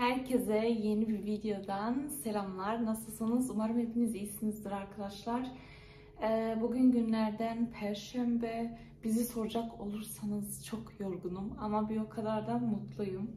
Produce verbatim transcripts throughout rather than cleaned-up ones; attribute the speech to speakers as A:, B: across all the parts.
A: Herkese yeni bir videodan selamlar. Nasılsınız? Umarım hepiniz iyisinizdir arkadaşlar. Ee, bugün günlerden Perşembe. Bizi soracak olursanız çok yorgunum ama bir o kadar da mutluyum.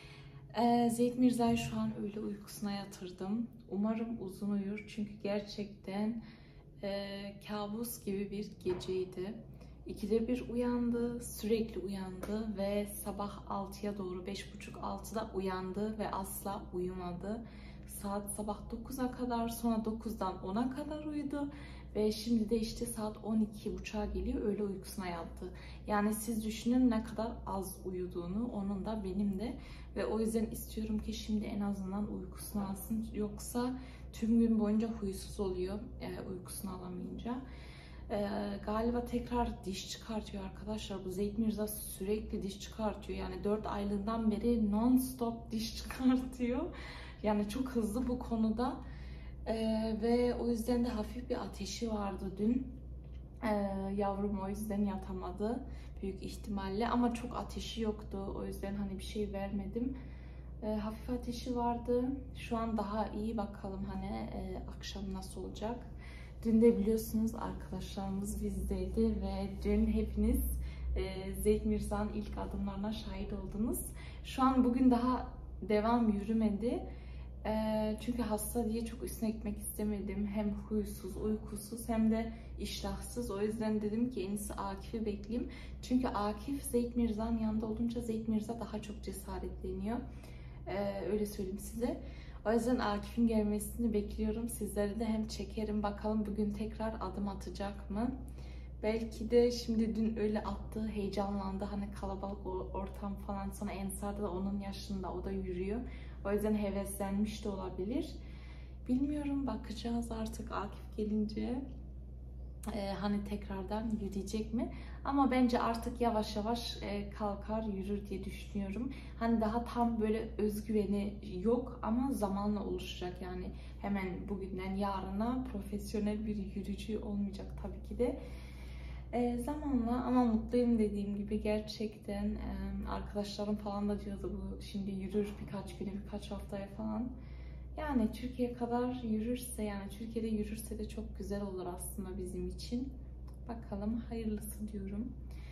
A: Ee, Zeyd Mirza'yı şu an öyle uykusuna yatırdım. Umarım uzun uyur çünkü gerçekten e, kabus gibi bir geceydi. İkide bir uyandı, sürekli uyandı ve sabah altıya doğru, beş buçuk altıda uyandı ve asla uyumadı. Saat sabah dokuza kadar, sonra dokuzdan ona kadar uyudu ve şimdi de işte saat on iki buçuğa geliyor, öğle uykusuna yattı. Yani siz düşünün ne kadar az uyuduğunu, onun da benim de, ve o yüzden istiyorum ki şimdi en azından uykusunu alsın, yoksa tüm gün boyunca huysuz oluyor e, uykusunu alamayınca. Ee, galiba tekrar diş çıkartıyor arkadaşlar. Bu Zeyd Mirza sürekli diş çıkartıyor. Yani dört aylığından beri non-stop diş çıkartıyor. Yani çok hızlı bu konuda. Ee, ve o yüzden de hafif bir ateşi vardı dün. Ee, yavrum o yüzden yatamadı büyük ihtimalle. Ama çok ateşi yoktu. O yüzden hani bir şey vermedim. Ee, hafif ateşi vardı. Şu an daha iyi, bakalım hani e, akşam nasıl olacak. Dün de biliyorsunuz arkadaşlarımız bizdeydi ve dün hepiniz e, Zeyd Mirza'nın ilk adımlarına şahit oldunuz. Şu an bugün daha devam yürümedi. E, çünkü hasta diye çok üstüne gitmek istemedim. Hem huysuz, uykusuz hem de iştahsız. O yüzden dedim ki en iyisi Akif'i bekleyeyim. Çünkü Akif Zeyd Mirza'nın yanında olunca Zeyd Mirza daha çok cesaretleniyor. E, öyle söyleyeyim size. O yüzden Akif'in gelmesini bekliyorum. Sizlere de hem çekerim. Bakalım bugün tekrar adım atacak mı? Belki de şimdi dün öyle attı, heyecanlandı. Hani kalabalık ortam falan. Sonra Ensar'da da onun yaşında, o da yürüyor. O yüzden heveslenmiş de olabilir. Bilmiyorum, bakacağız artık Akif gelince. Ee, hani tekrardan yürüyecek mi? Ama bence artık yavaş yavaş e, kalkar, yürür diye düşünüyorum. Hani daha tam böyle özgüveni yok ama zamanla oluşacak. Yani hemen bugünden yarına profesyonel bir yürüyücü olmayacak tabii ki de. E, zamanla, ama mutluyum dediğim gibi gerçekten. E, arkadaşlarım falan da diyordu bu şimdi yürür birkaç güne, birkaç haftaya falan. Yani Türkiye kadar yürürse, yani Türkiye'de yürürse de çok güzel olur aslında bizim için. Bakalım, hayırlısı diyorum.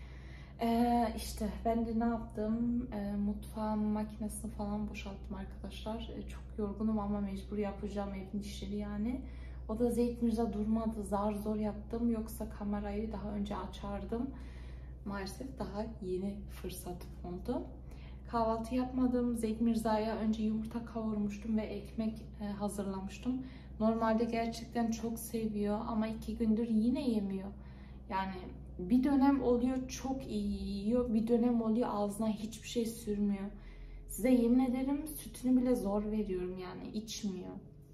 A: Ee, işte ben de ne yaptım? Ee, mutfağın makinesini falan boşalttım arkadaşlar. Ee, çok yorgunum ama mecbur yapacağım, evin işleri yani. O da Zeyd Mirza durmadı. Zar zor yaptım. Yoksa kamerayı daha önce açardım. Maalesef daha yeni fırsat oldu. Kahvaltı yapmadım. Zeyd Mirza'ya önce yumurta kavurmuştum ve ekmek e, hazırlamıştım. Normalde gerçekten çok seviyor ama iki gündür yine yemiyor. Yani bir dönem oluyor çok iyi yiyor, bir dönem oluyor ağzına hiçbir şey sürmüyor. Size yemin ederim sütünü bile zor veriyorum, yani içmiyor.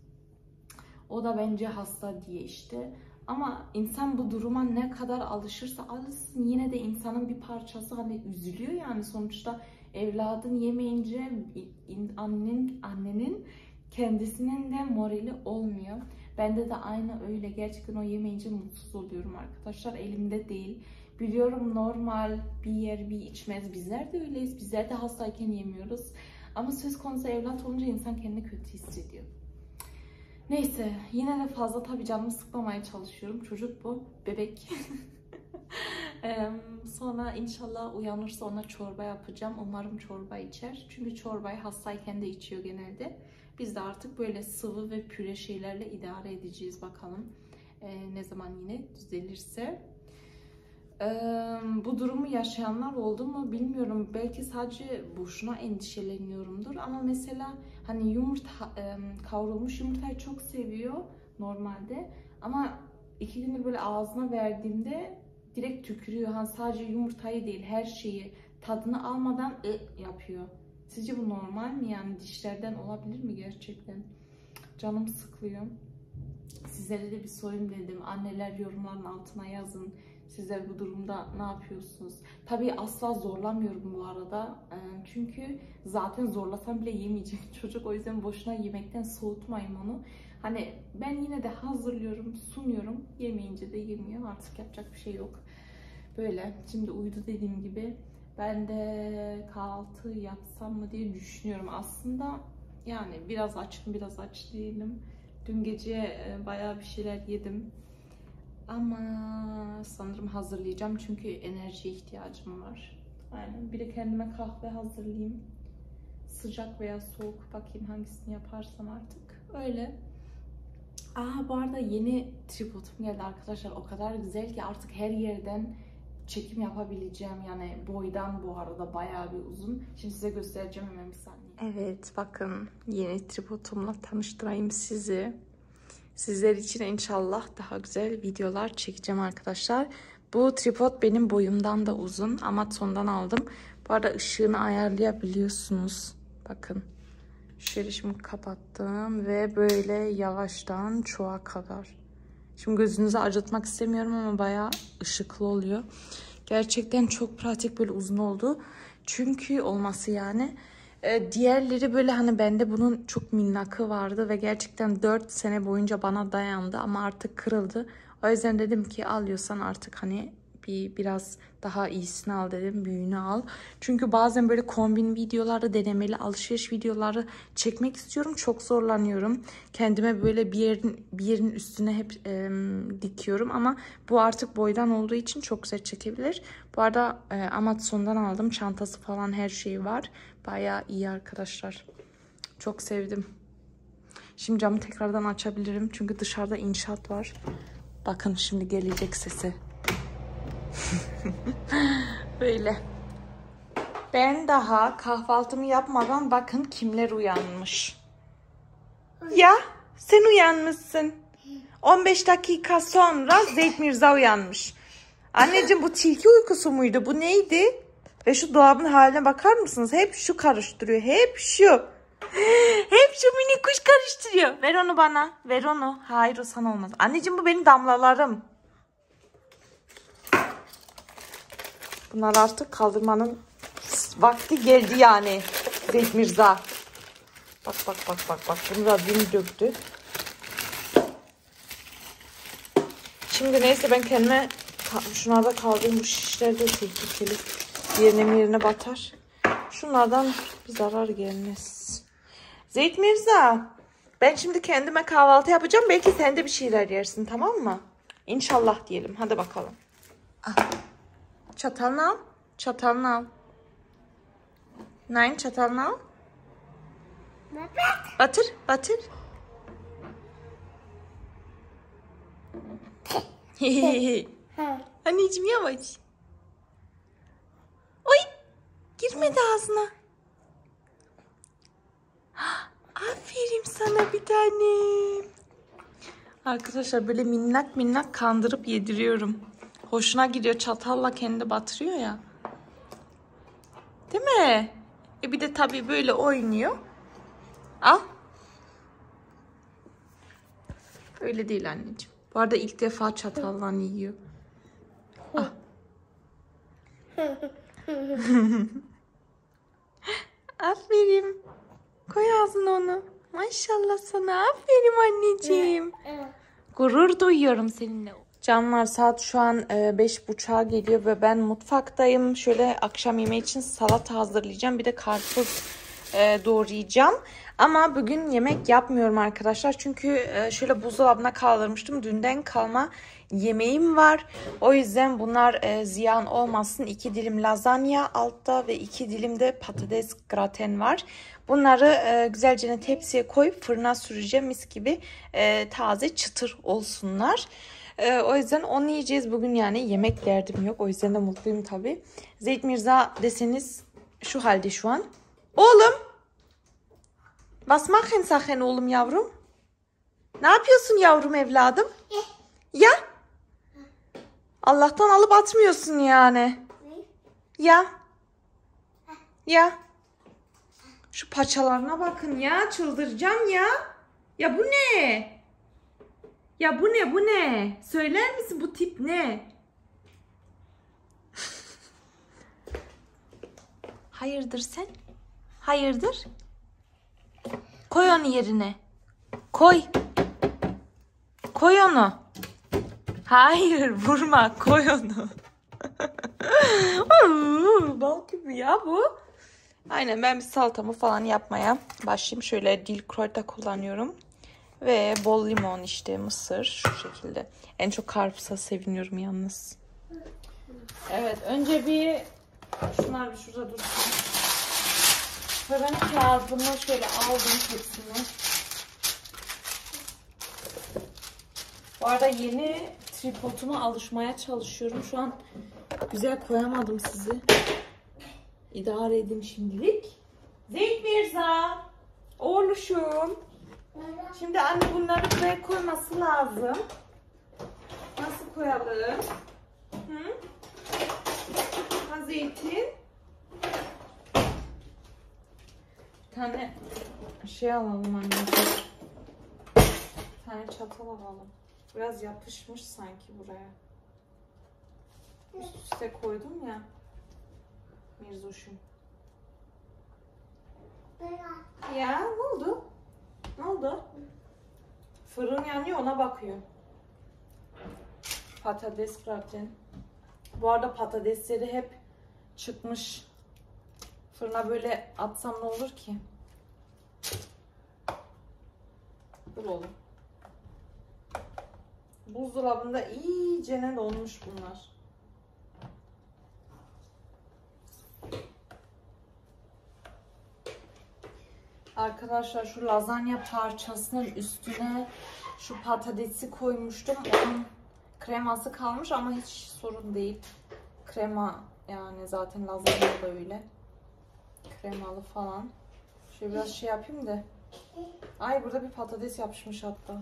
A: O da bence hasta diye işte. Ama insan bu duruma ne kadar alışırsa alışsın, yine de insanın bir parçası hani üzülüyor yani sonuçta. Evladın yemeyince annenin, annenin kendisinin de morali olmuyor. Bende de aynı öyle. Gerçekten o yemeyince mutsuz oluyorum arkadaşlar. Elimde değil. Biliyorum normal, bir yer bir içmez. Bizler de öyleyiz. Bizler de hastayken yemiyoruz. Ama söz konusu evlat olunca insan kendini kötü hissediyor. Neyse, yine de fazla tabii canımı sıkmamaya çalışıyorum. Çocuk bu, bebek. Sonra inşallah uyanırsa ona çorba yapacağım. Umarım çorba içer. Çünkü çorbayı hastayken de içiyor genelde. Biz de artık böyle sıvı ve püre şeylerle idare edeceğiz bakalım. Ee, ne zaman yine düzelirse. Ee, bu durumu yaşayanlar oldu mu bilmiyorum. Belki sadece boşuna endişeleniyorumdur. Ama mesela hani yumurta, e, kavrulmuş yumurtayı çok seviyor normalde. Ama iki gündür böyle ağzına verdiğimde direkt tükürüyor. Hani sadece yumurtayı değil, her şeyi tadını almadan ı yapıyor. Sizce bu normal mi? Yani dişlerden olabilir mi gerçekten? Canım sıkılıyor. Sizlere de bir sorayım dedim. Anneler yorumların altına yazın. Sizler bu durumda ne yapıyorsunuz? Tabii asla zorlamıyorum bu arada. Çünkü zaten zorlasam bile yemeyecek çocuk. O yüzden boşuna yemekten soğutmayın onu. Hani ben yine de hazırlıyorum, sunuyorum. Yemeyince de yemiyor. Artık yapacak bir şey yok. Böyle. Şimdi uyudu dediğim gibi. Ben de kahvaltı yapsam mı diye düşünüyorum. Aslında Yani biraz açım, biraz aç değilim. Dün gece e, bayağı bir şeyler yedim. Ama sanırım hazırlayacağım çünkü enerjiye ihtiyacım var. Aynen. Bir de kendime kahve hazırlayayım. Sıcak veya soğuk, bakayım hangisini yaparsam artık. Öyle. Aa, bu arada yeni tripodum geldi arkadaşlar. O kadar güzel ki artık her yerden çekim yapabileceğim. Yani boydan bu arada bayağı bir uzun. Şimdi size göstereceğim hemen bir saniye. Evet, bakın yeni tripodumla tanıştırayım sizi. Sizler için inşallah daha güzel videolar çekeceğim arkadaşlar. Bu tripod benim boyumdan da uzun. Amazon'dan aldım. Bu arada ışığını ayarlayabiliyorsunuz. Bakın. Şöyle şimdi kapattım ve böyle yavaştan çoğa kadar. Şimdi gözünüzü acıtmak istemiyorum ama bayağı ışıklı oluyor. Gerçekten çok pratik, böyle uzun oldu. Çünkü olması yani. Ee, diğerleri böyle hani bende bunun çok minnakı vardı ve gerçekten dört sene boyunca bana dayandı ama artık kırıldı. O yüzden dedim ki alıyorsan artık hani bir biraz daha iyisini al dedim, büyüğünü al. Çünkü bazen böyle kombin videoları, denemeli alışveriş videoları çekmek istiyorum. Çok zorlanıyorum. Kendime böyle bir yerin bir yerin üstüne hep e, dikiyorum ama bu artık boydan olduğu için çok güzel çekebilir. Bu arada e, Amazon'dan aldım. Çantası falan her şeyi var. Bayağı iyi arkadaşlar. Çok sevdim. Şimdi camı tekrardan açabilirim. Çünkü dışarıda inşaat var. Bakın şimdi gelecek sesi. Böyle. Ben daha kahvaltımı yapmadan bakın kimler uyanmış. Ya sen uyanmışsın. on beş dakika sonra Zeyd Mirza uyanmış. Anneciğim bu tilki uykusu muydu? Bu neydi? Ve şu dolabın haline bakar mısınız? Hep şu karıştırıyor. Hep şu. Hep şu mini kuş karıştırıyor. Ver onu bana. Ver onu. Hayır, o sana olmaz. Anneciğim bu benim damlalarım. Bunlar artık kaldırmanın vakti geldi yani. Zeyd Mirza. Bak bak bak bak bak. Bunu da dün döktü. Şimdi neyse ben kendime şunlarda kaldığım bu şişler de tehlikeli. Yerine yerine batar. Şunlardan bir zarar gelmez. Zeyd Mirza. Ben şimdi kendime kahvaltı yapacağım. Belki sen de bir şeyler yersin, tamam mı? İnşallah diyelim. Hadi bakalım. Ah. Çatalını al. Çatalını al. Nein, çatalını al. Batır, batır. Anneciğim yavaş. Oy, girmedi ağzına. Aferin sana bir tanem. Arkadaşlar böyle minnak minnak kandırıp yediriyorum. Hoşuna gidiyor, çatalla kendi batırıyor ya. Değil mi? E bir de tabii böyle oynuyor. Al. Öyle değil anneciğim. Bu arada ilk defa çatalla yiyor. Ah. Aferin. Koy ağzına onu. Maşallah sana. Aferin anneciğim. Gurur duyuyorum seninle. Canlar, saat şu an beş buçuğa geliyor ve ben mutfaktayım. Şöyle akşam yemeği için salata hazırlayacağım. Bir de karpuz e, doğrayacağım. Ama bugün yemek yapmıyorum arkadaşlar. Çünkü e, şöyle buzdolabına kaldırmıştım. Dünden kalma yemeğim var. O yüzden bunlar e, ziyan olmasın. İki dilim lazanya altta ve iki dilim de patates graten var. Bunları e, güzelce tepsiye koyup fırına süreceğim. Mis gibi e, taze çıtır olsunlar. E, o yüzden onu yiyeceğiz bugün, yani yemek derdim yok. O yüzden de mutluyum tabii. Zeyd Mirza deseniz şu halde şu an. Oğlum. Was machen Sachen oğlum yavrum? Ne yapıyorsun yavrum evladım? Ya? Allah'tan alıp atmıyorsun yani. Ya? Ya? Şu paçalarına bakın ya, çıldıracağım ya. Ya bu ne? Ya bu ne, bu ne? Söyler misin, bu tip ne? Hayırdır sen? Hayırdır? Koy onu yerine. Koy. Koy onu. Hayır, vurma. Koy onu. Bal gibi ya bu. Aynen, ben bir salatamı falan yapmaya başlayayım. Şöyle dil kroyta kullanıyorum. Ve bol limon, işte mısır, şu şekilde. En çok karpuza seviniyorum yalnız. Evet, önce bir şunlar bir şurada dursun. Ve ben kağıdımı şöyle aldım hepsini. Bu arada yeni tripoduma alışmaya çalışıyorum. Şu an güzel koyamadım sizi. İdare edin şimdilik. Zeyt Mirza, oğluşum. Şimdi anne bunları buraya koyması lazım. Nasıl koyalım? Hı? Ha, zeytin. Bir tane şey alalım anne. Bir tane çatal alalım. Biraz yapışmış sanki buraya. Üst üste koydum ya. Mirzoşum. Ya ne oldu? Ne oldu? Fırın yanıyor, ona bakıyor. Patates bıraktın. Bu arada patatesleri hep çıkmış. Fırına böyle atsam ne olur ki? Dur oğlum. Buzdolabında iyicene dolmuş bunlar. Arkadaşlar şu lazanya parçasının üstüne şu patatesi koymuştum. Onun kreması kalmış ama hiç sorun değil. Krema yani, zaten lazanya da öyle. Kremalı falan. Şöyle biraz şey yapayım da. Ay, burada bir patates yapışmış hatta.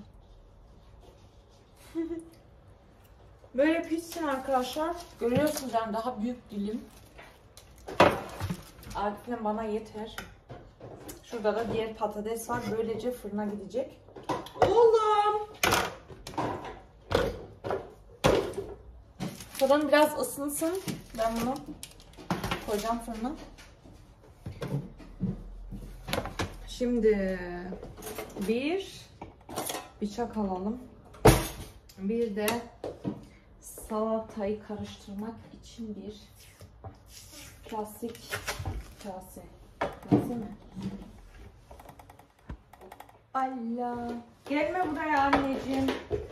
A: Böyle pişsin arkadaşlar. Görüyorsunuz yani, daha büyük dilim. Artık bana yeter. Şurada da diğer patates var. Böylece fırına gidecek. Oğlum! Fırın biraz ısınsın. Ben bunu koyacağım fırına. Şimdi bir bıçak alalım. Bir de salatayı karıştırmak için bir klasik kase. Kase mi? Allah. Gelme buraya anneciğim.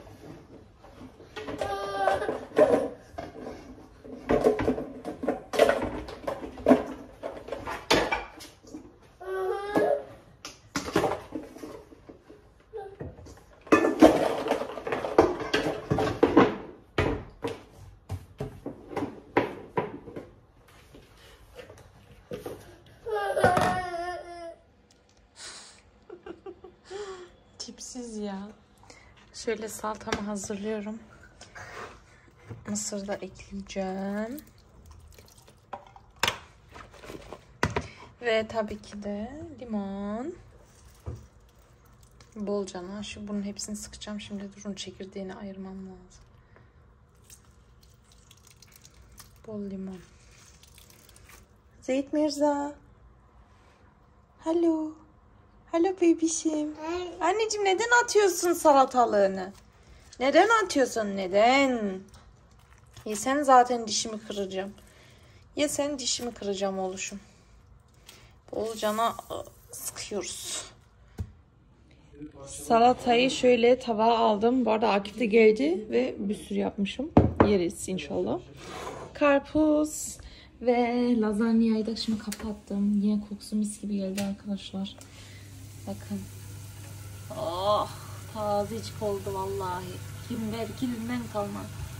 A: Tipsiz ya. Şöyle salatamı hazırlıyorum. Mısır da ekleyeceğim. Ve tabii ki de limon. Bolcana. Şu bunun hepsini sıkacağım. Şimdi durun, çekirdeğini ayırmam lazım. Bol limon. Zeyt Mirza. Hello. Hello bebişim. Anneciğim, neden atıyorsun salatalığını? Neden atıyorsun? Neden? Yesen zaten dişimi kıracağım. Yesen dişimi kıracağım oğluşum. Bolcana sıkıyoruz. Salatayı şöyle tabağa aldım. Bu arada Akif de geldi ve bir sürü yapmışım. Yeriz inşallah. Karpuz ve lazanyayı da şimdi kapattım. Yine kokusu mis gibi geldi arkadaşlar. Bakın. Oh, tazecik oldu vallahi. Kim belki bilmem kalma.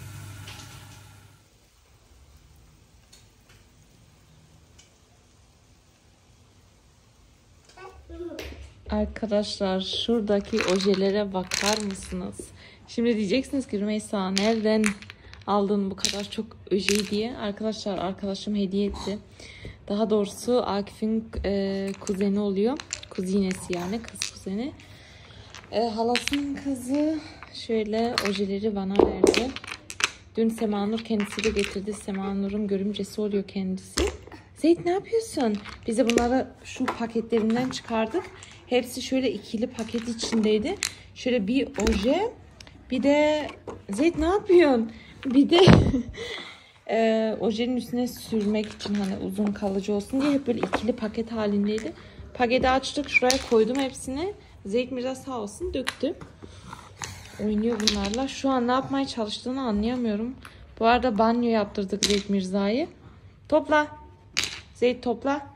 A: Arkadaşlar, şuradaki ojelere bakar mısınız? Şimdi diyeceksiniz ki Rümeysa, nereden aldın bu kadar çok ojeyi diye. Arkadaşlar, arkadaşım hediye etti. Daha doğrusu Akif'in e, kuzeni oluyor. Kuzinesi yani, kız kuzeni. E, halasının kızı şöyle ojeleri bana verdi. Dün Semanur kendisi de getirdi. Semanur'un görümcesi oluyor kendisi. Zeyt, ne yapıyorsun? Biz de bunları şu paketlerinden çıkardık. Hepsi şöyle ikili paket içindeydi. Şöyle bir oje. Bir de Zeyt, ne yapıyorsun? Bir de Ee, ojenin üstüne sürmek için hani uzun kalıcı olsun diye hep böyle ikili paket halindeydi. Paketi açtık, şuraya koydum hepsini. Zeyt Mirza sağ olsun döktü. Oynuyor bunlarla. Şu an ne yapmaya çalıştığını anlayamıyorum. Bu arada banyo yaptırdık Zeyt Mirza'yı. Topla. Zeyt topla.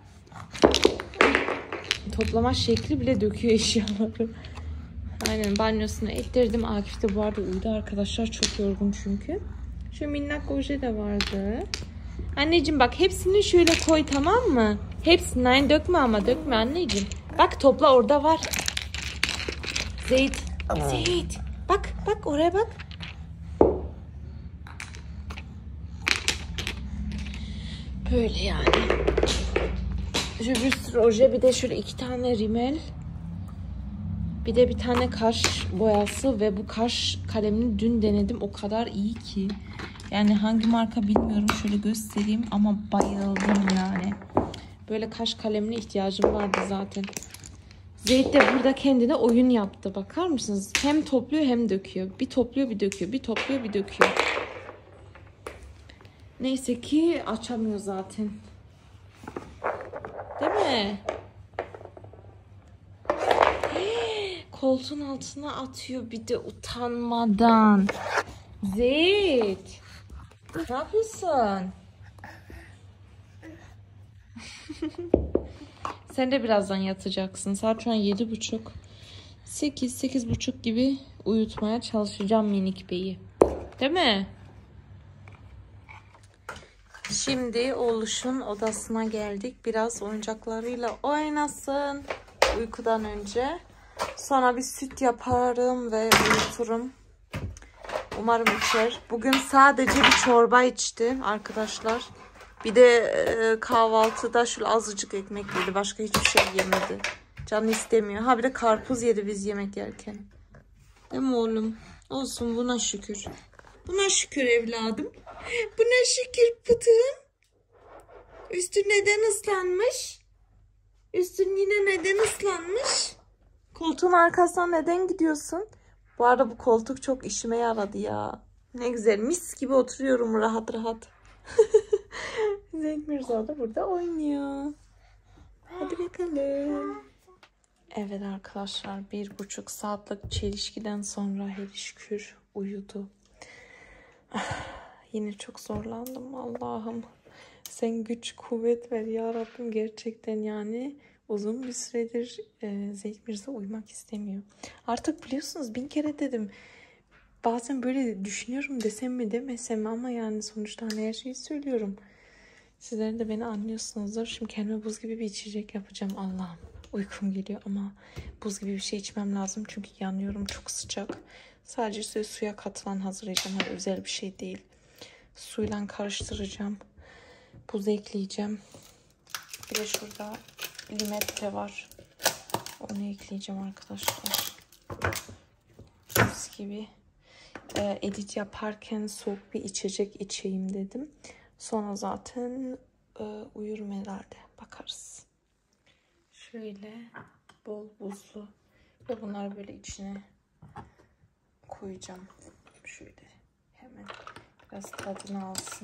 A: Toplama şekli bile döküyor eşyaları. Aynen, banyosunu ettirdim. Akif de bu arada uyudu arkadaşlar. Çok yorgun çünkü. Şu minnak oje de vardı. Anneciğim bak, hepsini şöyle koy, tamam mı? Hepsini aynı dökme ama, dökme anneciğim. Bak topla, orada var. Zeyt. Zeyt. Bak bak oraya bak. Böyle yani. Şu bir sürü oje, bir de şöyle iki tane rimel. Bir de bir tane kaş boyası ve bu kaş kalemini dün denedim. O kadar iyi ki. Yani hangi marka bilmiyorum. Şöyle göstereyim ama bayıldım yani. Böyle kaş kalemine ihtiyacım vardı zaten. Zeyt de burada kendine oyun yaptı. Bakar mısınız? Hem topluyor hem döküyor. Bir topluyor bir döküyor. Bir topluyor bir döküyor. Neyse ki açamıyor zaten. Değil mi? Koltuğun altına atıyor bir de utanmadan. Zeyt. Ne yapıyorsun? Sen de birazdan yatacaksın. Saat şu an yedi buçuk. sekiz, sekiz buçuk gibi uyutmaya çalışacağım minik beyi. Değil mi? Şimdi oğluşun odasına geldik. Biraz oyuncaklarıyla oynasın uykudan önce. Sonra bir süt yaparım ve uyuturum. Umarım içer. Bugün sadece bir çorba içti arkadaşlar. Bir de e, kahvaltıda şöyle azıcık ekmek yedi. Başka hiçbir şey yemedi. Canı istemiyor. Ha bir de karpuz yedi biz yemek yerken. Değil mi oğlum? Olsun, buna şükür. Buna şükür evladım. Buna şükür pıtığım. Üstün neden ıslanmış? Üstün yine neden ıslanmış? Koltuğun arkasına neden gidiyorsun? Bu arada bu koltuk çok işime yaradı ya. Ne güzel, mis gibi oturuyorum rahat rahat. Zeyt Mirza da burada oynuyor. Hadi bakalım. Evet arkadaşlar, bir buçuk saatlik çelişkiden sonra hele şükür uyudu. Yine çok zorlandım Allah'ım. Sen güç kuvvet ver ya Rabbim, gerçekten yani. Uzun bir süredir e, Zeyt Mirza uyumak istemiyor. Artık biliyorsunuz, bin kere dedim. Bazen böyle düşünüyorum, desem mi demesem mi, ama yani sonuçta hani her şeyi söylüyorum. Sizler de beni anlıyorsunuzdur. Şimdi kendime buz gibi bir içecek yapacağım. Allah'ım, uykum geliyor ama buz gibi bir şey içmem lazım. Çünkü yanıyorum, çok sıcak. Sadece suya, suya katılan hazırlayacağım. Hani özel bir şey değil. Suyla karıştıracağım. Buz ekleyeceğim. Bir de şurada limette var. Onu ekleyeceğim arkadaşlar. Buz gibi. Ee, edit yaparken soğuk bir içecek içeyim dedim. Sonra zaten e, uyurum herhalde. Bakarız. Şöyle bol buzlu ve bunları böyle içine koyacağım. Şöyle hemen biraz tadını alsın.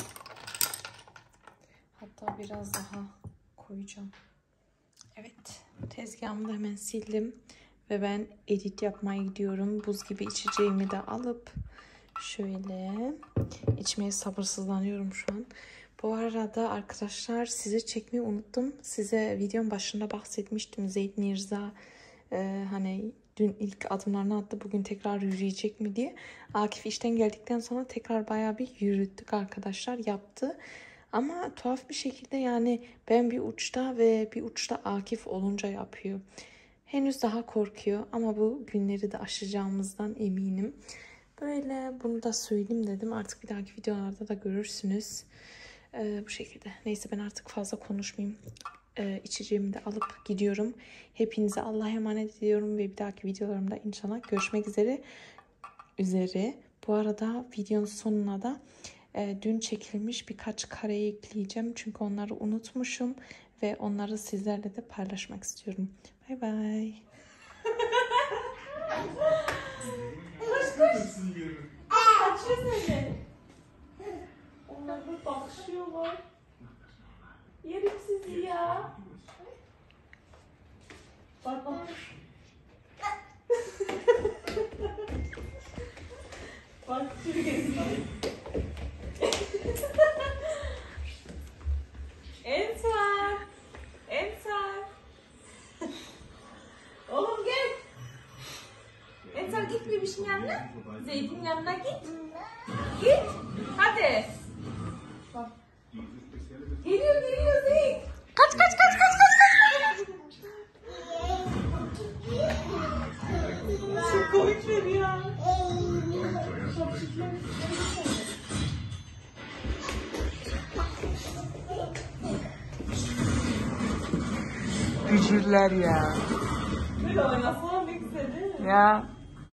A: Hatta biraz daha koyacağım. Evet, tezgahımı da hemen sildim ve ben edit yapmaya gidiyorum. Buz gibi içeceğimi de alıp şöyle içmeye sabırsızlanıyorum şu an. Bu arada arkadaşlar, size çekmeyi unuttum. Size videonun başında bahsetmiştim. Zeyt Mirza e, hani dün ilk adımlarını attı. Bugün tekrar yürüyecek mi diye. Akif işten geldikten sonra tekrar bayağı bir yürüttük arkadaşlar. Yaptı. Ama tuhaf bir şekilde yani ben bir uçta ve bir uçta Akif olunca yapıyor. Henüz daha korkuyor ama bu günleri de aşacağımızdan eminim. Böyle bunu da söyleyeyim dedim. Artık bir dahaki videolarda da görürsünüz. Ee, bu şekilde. Neyse, ben artık fazla konuşmayayım. Ee, içeceğimi de alıp gidiyorum. Hepinize Allah'a emanet ediyorum ve bir dahaki videolarımda inşallah görüşmek üzere. Üzere. Bu arada videonun sonuna da e, dün çekilmiş birkaç kare ekleyeceğim. Çünkü onları unutmuşum ve onları sizlerle de paylaşmak istiyorum. Bay bay. Açıyorsun. Böyle bakışıyorlar. Yerim sizi ya. Bak bak. Bak şuraya. Ensar. Ensar. Oğlum gel. Ensar git bebişin yanına. Zeyd'in yanına git. Git. Hadi. Bak. Geliyor geliyor Zeyd. Kaç kaç kaç kaç kaç kaç. Çok komikler ya.
B: Bücürler ya.
A: Böyle oynasana ne güzel değil mi?
B: Ya.